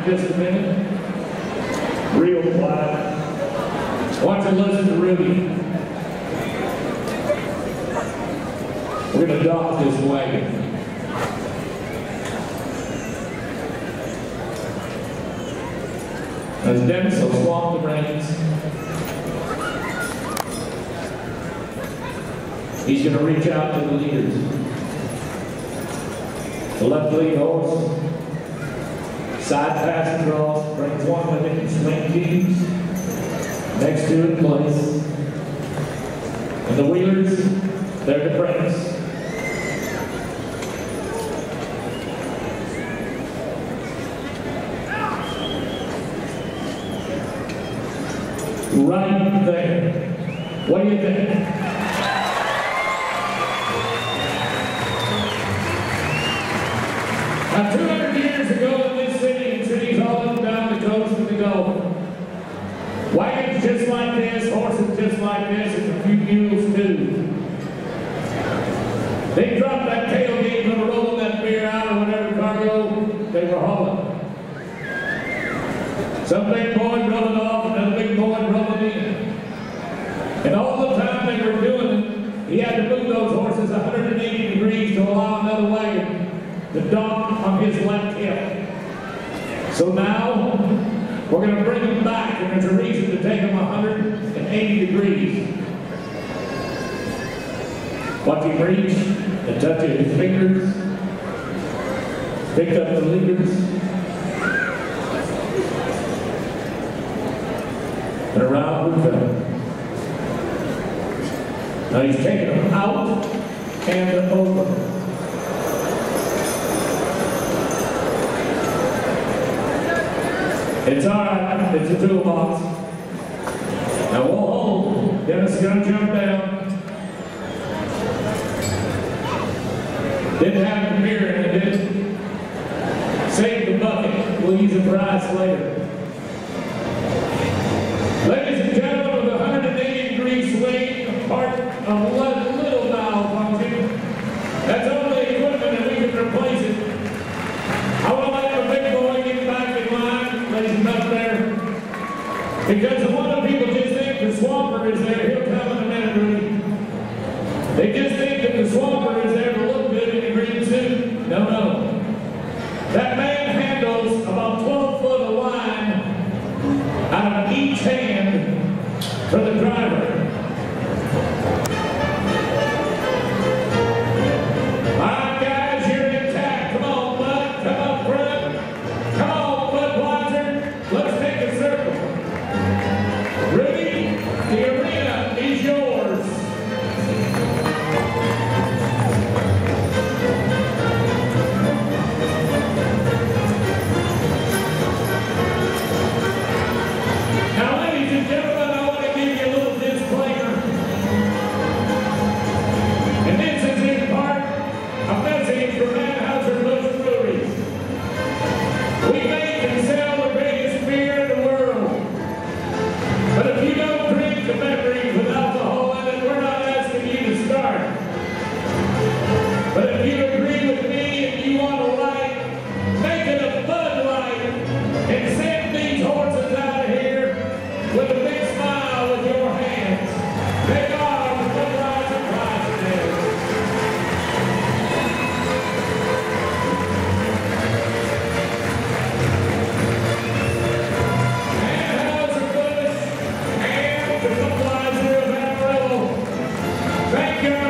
just a minute. Real quiet. I want you to listen to Ruby. We're going to dock this wagon. As Dennis will swamp the reins, he's going to reach out to the leaders. The left lead horse, side pass and draws, brings one with it and swing keys. Next to it, place. And the wheelers, they're the prince. Right there. What do you think? Now, 200 years ago in this city, and cities all up and down the coast of the Gulf, wagons just like this, horses just like this, and a few mules too. They dropped that tailgate from rolling that beer out or whatever cargo they were hauling. Some big boy drove it off, another big boy drove it in. And all the time they were doing it, he had to move those horses 180 degrees to allow another wagon to dock on his left hip. So now, we're going to bring them back, and there's a reason to take them 180 degrees. Watch him reach, the touch of his fingers, pick up the leaders, and around we go. Now he's taking them out and over. It's all right, it's a toolbox. Now we'll hold. Dennis is going to jump down. Didn't have the beer in it, did it? Save the bucket. We'll use the prize later. Ladies and gentlemen, with a 180-degree swing, part of a little valve function. That's all the equipment and we can replace it. I want to let the big boy get back in line, ladies and up there. Because a lot of people just think the swamper is there. He'll come in a minute, Rudy. They just think that the swamper is there to look good in a green suit. No, no. That man handles about 12 foot of line out of each hand for the driver. All right, guys, you're intact. Come on, Bud. Come up front. Come on, Budweiser. Let's take a circle. Rudy, the arena is yours. Now, ladies and gentlemen, I want to give you a little disclaimer. And this is in part a message from Anheuser-Busch Breweries. We make and sell the greatest beer in the world. But if you don't drink the beverage with alcohol in it, we're not asking you to start. But if you agree with me and you want a light, make it a Bud Light and send these horses out of here with a big smile with your hands. They are the Budweiser Clydesdales. Anheuser-Busch and the Budweiser of Amarillo. Thank you.